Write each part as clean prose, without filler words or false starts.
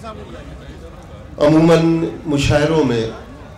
अमूमन मुशायरों में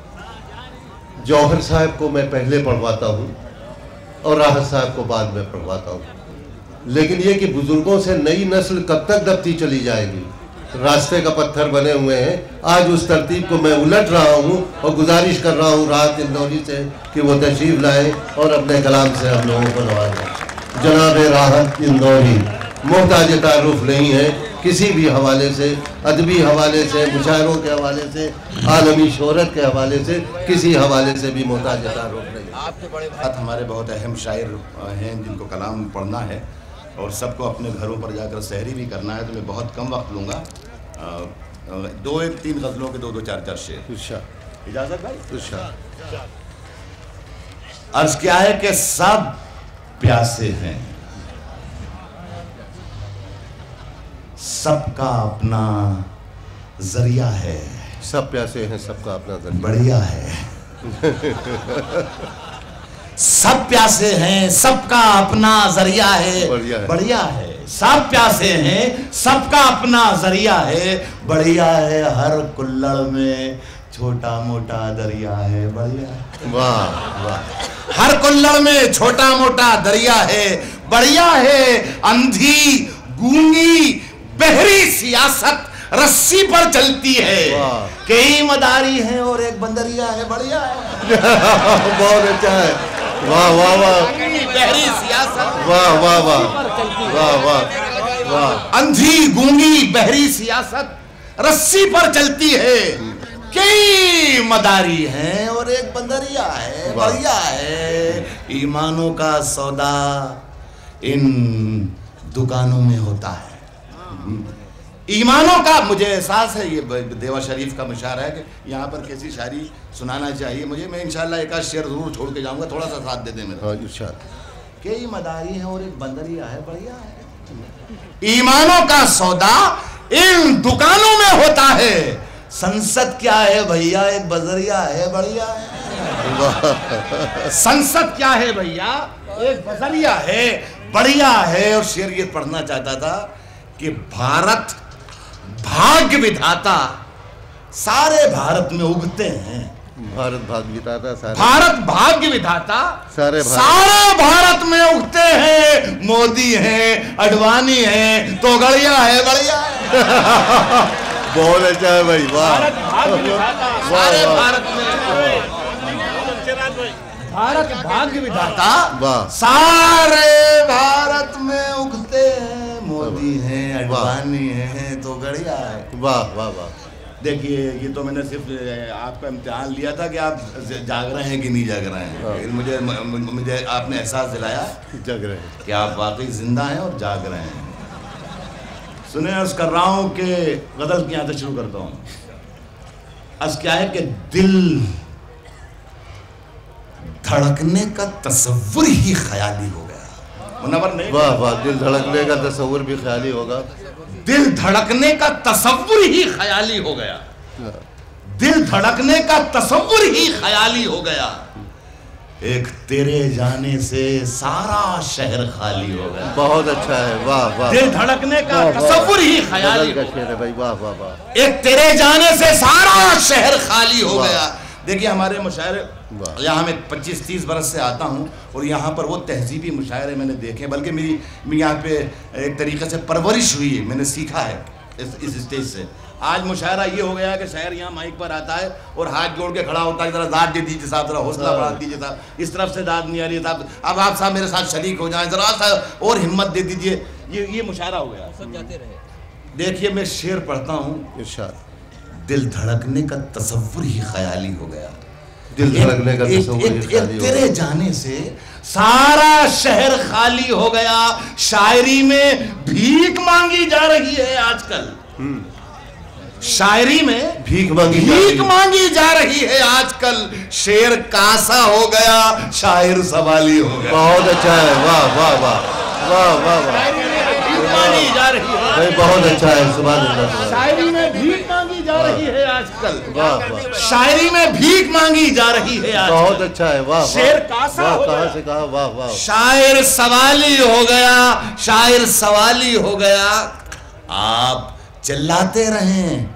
जौहर साहब को मैं पहले पढ़वाता हूँ और राहत साहब को बाद में पढ़वाता हूँ, लेकिन ये कि बुजुर्गों से नई नस्ल कब तक दबती चली जाएगी, रास्ते का पत्थर बने हुए हैं। आज उस तरतीब को मैं उलट रहा हूँ और गुजारिश कर रहा हूँ राहत इंदौरी से कि वो तशरीफ लाएं और अपने कलाम से हम लोगों को नवाजें। जनाब राहत इंदौरी मोहताज तारुफ नहीं है किसी भी हवाले से, अदबी हवाले से, मुशायरों के हवाले से, आलमी शोहरत के हवाले से, किसी हवाले से भी मोहताज तारुफ नहीं। आपके बड़े भाई हमारे बहुत अहम शायर हैं जिनको कलाम पढ़ना है और सबको अपने घरों पर जाकर सहरी भी करना है, तो मैं बहुत कम वक्त लूँगा। 2-3 गज़लों के 2-2 4-4 शेर। इजाज़त भाई? अर्ज़ क्या है कि सब प्यासे हैं, सबका अपना जरिया है। सब प्यासे हैं, सबका अपना जरिया बढ़िया है। सब प्यासे हैं, सबका अपना जरिया है, बढ़िया है। सब प्यासे हैं, सबका अपना जरिया है, बढ़िया है। हर कुल्लड़ में छोटा मोटा दरिया है, बढ़िया है। वाह वाह। हर कुल्लड़ में छोटा मोटा दरिया है, बढ़िया है। अंधी गूंगी बहरी सियासत रस्सी पर चलती है, कई मदारी हैं और एक बंदरिया है, बढ़िया है। बहुत अच्छा है। वाह वाह वाह। बहरी सियासत, वाह वाह वाह वाह वाह वाह। अंधी गूंगी बहरी सियासत रस्सी पर चलती है, कई मदारी हैं और एक बंदरिया है, बढ़िया है। ईमानों का सौदा इन दुकानों में होता है। ईमानों का मुझे एहसास है, ये देवा शरीफ का मुशायरा है कि यहाँ पर कैसी शायरी सुनाना चाहिए मुझे। मैं इंशाल्लाह एक आध शेर जरूर छोड़ के जाऊंगा, थोड़ा सा साथ दे दे मेरा। कई मदारी हैं और एक बंदरिया है, बढ़िया है। ईमानों का सौदा इन दुकानों में होता है, संसद क्या है भैया, एक बजरिया है, बढ़िया है। संसद क्या है भैया, एक बजरिया है, बढ़िया है। और शेर ये पढ़ना चाहता था कि भारत भाग्य विधाता सारे भारत में उगते हैं। भारत भाग्य विधाता सारे, भारत भाग्य विधाता सारे भारत में उगते हैं। मोदी हैं, अडवाणी हैं, तो गड़िया है, बढ़िया है। बहुत अच्छा है भाई, वाह। भारत भाग्य विधाता सारे भारत में, भारत भाग्य विधाता सारे भारत में उगते हैं। मोदी हैं, अडवाणी हैं, तो गड़िया है। वाह वाह वाह। देखिए ये तो मैंने सिर्फ आपका इम्तिहान लिया था कि आप जाग रहे हैं कि नहीं जाग रहे हैं, लेकिन मुझे आपने एहसास दिलाया जाग रहे हैं कि आप वाकई जिंदा हैं और जाग रहे हैं। सुने, अर्ज कर रहा हूँ कि गजल की यहाँ से शुरू करता हूँ। अर्ज क्या है कि दिल धड़कने का तस्वुर ही ख्याली हो गया। मुनव्वर नहीं? वाह वाह। दिल धड़कने का तस्वुर भी ख्याली होगा। दिल धड़कने का तस्वुर ही ख्याली हो गया। दिल धड़कने का तस्वुर ही ख्याली हो गया। एक तेरे जाने से सारा शहर खाली हो गया। बहुत अच्छा है, वाह वाह। दिल धड़कने का तस्वुर ही ख्याली का शेर है भाई, वाह वाह वाह। एक तेरे जाने से सारा शहर खाली हो गया। देखिए हमारे मुशायरे, यहाँ मैं 25-30 बरस से आता हूँ और यहाँ पर वो तहजीबी मुशायरे मैंने देखे, बल्कि मेरी यहाँ पे एक तरीके से परवरिश हुई है, मैंने सीखा है इस स्टेज से। आज मुशायरा ये हो गया कि शायर यहाँ माइक पर आता है और हाथ जोड़ के खड़ा होता है, जरा दाद दे दीजिए साहब, जरा हौसला बढ़ा दीजिए साहब, इस तरफ से दाद नहीं आ रही साहब, अब आप साहब मेरे साथ शरीक हो जाएं, जरा सा और हिम्मत दे दीजिए। ये मुशायरा हो गया, सब जाते रहे। देखिए मैं शेर पढ़ता हूँ, इरशाद। दिल धड़कने का तस्वुर ही ख्याली हो गया। दिल धड़कने का तस्वुर ही ख्याली हो गया। तेरे जाने से सारा शहर खाली हो गया। शायरी में भीख मांगी जा रही है आजकल। शायरी में भीख मांगी जा रही है आजकल। शेर कासा हो गया, शायर सवाली हो गया। बहुत अच्छा है, वाह वाह वाह वाह वाह वाह। मांगी जा रही है, बहुत अच्छा है, सुभान अल्लाह। शायरी में भीख मांगी जा रही है आजकल। वाह वाह। शायरी में भीख मांगी जा रही है आजकल। बहुत अच्छा है, वाह। शेर कासा हो गया, कहाँ से कहा, वाह वाह। शायर सवाली हो गया, शायर सवाली हो गया। आप चिल्लाते रहें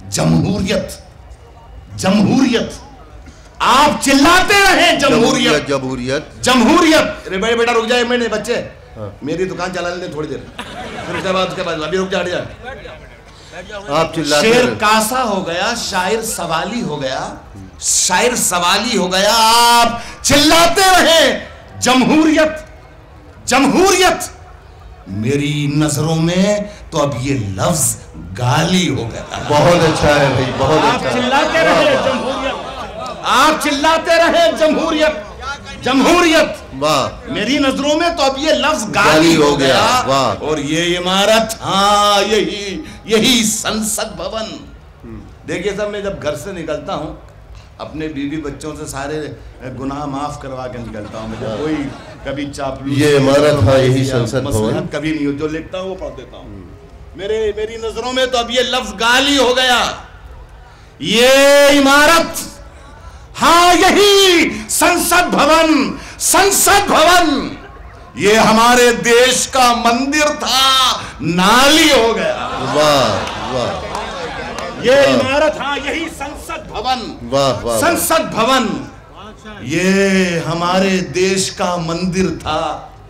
जमहूरियत, जमहूरियत, आप चिल्लाते रहे जमहूरियत, जमहूरियत, जमहूरियत। अरे भाई बेटा रुक जाए, मैंने बच्चे मेरी दुकान चला लेने थोड़ी देर, फिर उसके बाद अभी रुक जा, आप चिल्लाते शेर कासा हो गया, शायर सवाली हो गया, शायर सवाली हो गया, आप चिल्लाते रहे जमहूरियत, जमहूरियत। मेरी नजरों में तो अब ये लफ्ज गाली हो गया। बहुत अच्छा है भाई, बहुत आप अच्छा। चिल्लाते रहे जमहूरियत, आप चिल्लाते रहे जमहूरियत, जमहूरियत। वाह, मेरी नजरों में तो अब ये लफ्ज गाली हो गया। वाह। और ये इमारत, हाँ यही संसद भवन। देखिए साहब, मैं जब घर से निकलता हूँ अपने बीवी बच्चों से सारे गुनाह माफ करवा के निकलता हूँ। मुझे कोई कभी चापलूस, ये इमारत, हाँ यही संसद भवन, कभी नहीं हो। जो लिखता हूँ वो पढ़ देता हूँ। मेरी नजरों में तो अब ये लफ्ज गाली हो गया। ये इमारत, हाँ यही संसद भवन, संसद भवन, ये हमारे देश का मंदिर था, नाली हो गया। वाह वाह, ये इमारत, हाँ यही संसद भवन, वाह वाह, संसद भवन, ये हमारे देश का मंदिर था,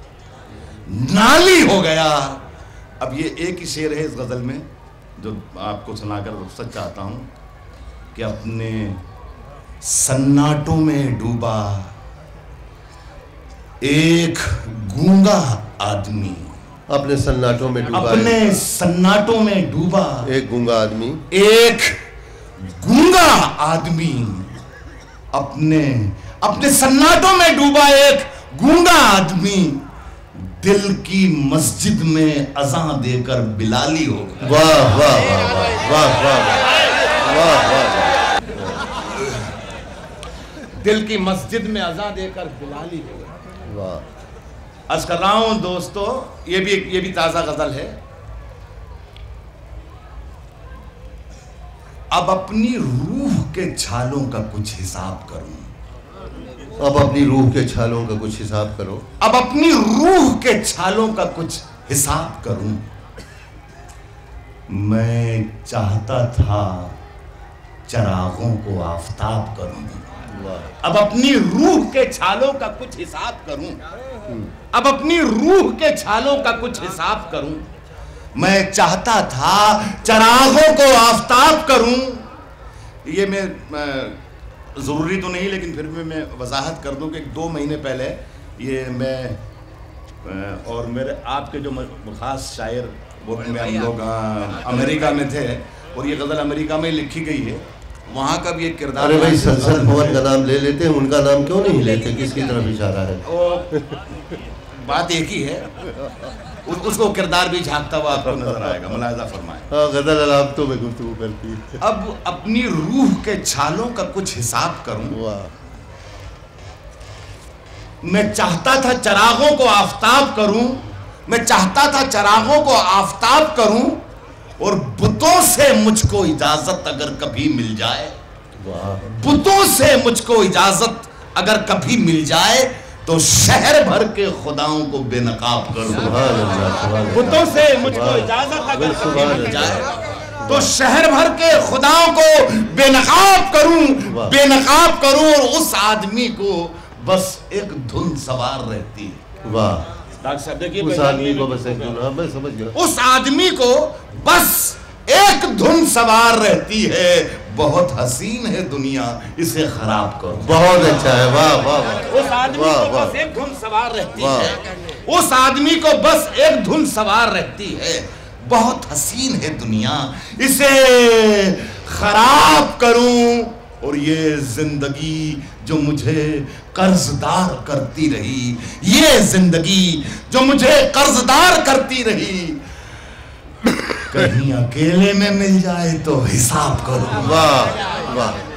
नाली हो गया। अब ये एक ही शेर है इस गजल में जो आपको सुनाकर रुखसत चाहता हूं कि अपने सन्नाटों में डूबा एक गूंगा आदमी, अपने सन्नाटों में डूबा, अपने सन्नाटों में डूबा एक गूंगा आदमी, एक गूंगा आदमी, अपने सन्नाटों में डूबा एक गूंगा आदमी, दिल की मस्जिद में अज़ान देकर बिलाली हो गया। वाह वाह वाह वाह वाह वाह वाह, दिल की मस्जिद में अज़ान देकर बिलाली हो गया। वाह। अर्ज कर रहा हूं दोस्तों, ये भी ताजा गजल है। अब अपनी रूह के छालों का कुछ हिसाब करूं, अब अपनी रूह के छालों का कुछ हिसाब करो, अब अपनी रूह के छालों का कुछ हिसाब करूं। मैं चाहता था चरागों को आफताब करूं, अब अपनी रूह के छालों का कुछ हिसाब करूं, अब अपनी रूह के छालों का कुछ हिसाब करूं। मैं चाहता था चरागों को आफताब करूं। ये मैं ज़रूरी तो नहीं, लेकिन फिर भी मैं वजाहत कर दूं कि 2 महीने पहले ये मैं और मेरे आपके जो खास शायर, वो हम लोग अमेरिका में थे और ये गज़ल अमेरिका में लिखी गई है, वहाँ का भी एक किरदार। अरे भाई, संसद भवन का नाम ले लेते हैं, उनका नाम क्यों नहीं लेते? किसकी तरफ इशारा है? बात एक ही है, उसको किरदार भी झांकता हुआ आपको नजर आएगा, मुलाहिजा फरमाएं। हाँ, गजल अलामतों में गुफ्तगू करती है। अब अपनी रूह के छालों का कुछ हिसाब करूं। वाह। मैं चाहता था चरागों को आफताब करूं, मैं चाहता था चरागों को आफताब करूं, और बुतों से मुझको इजाजत अगर कभी मिल जाए, बुतों से मुझको इजाजत अगर कभी मिल जाए, तो शहर भर के खुदाओं को बेनकाब कर दूं। बुतों से मुझको इजाजत अगर कभी मिल जाए, तो शहर भर के खुदाओं को बेनकाब करूं, बेनकाब करूं। और उस आदमी को बस एक धुन सवार रहती है। वाह। डॉक्टर साहब देखिए, उस आदमी को बस एक धुन, मैं समझ गया, उस आदमी को बस एक धुन सवार रहती है। बहुत हसीन है दुनिया, इसे खराब करो। बहुत अच्छा है। वाह वाह वाह। उस आदमी को बस एक धुन सवार रहती है, उस आदमी को बस एक धुन सवार रहती है। बहुत हसीन है दुनिया, इसे खराब करूं। और ये जिंदगी जो मुझे कर्जदार करती रही, ये जिंदगी जो मुझे कर्जदार करती रही, कहीं अकेले में मिल जाए तो हिसाब करो। वाह वाह।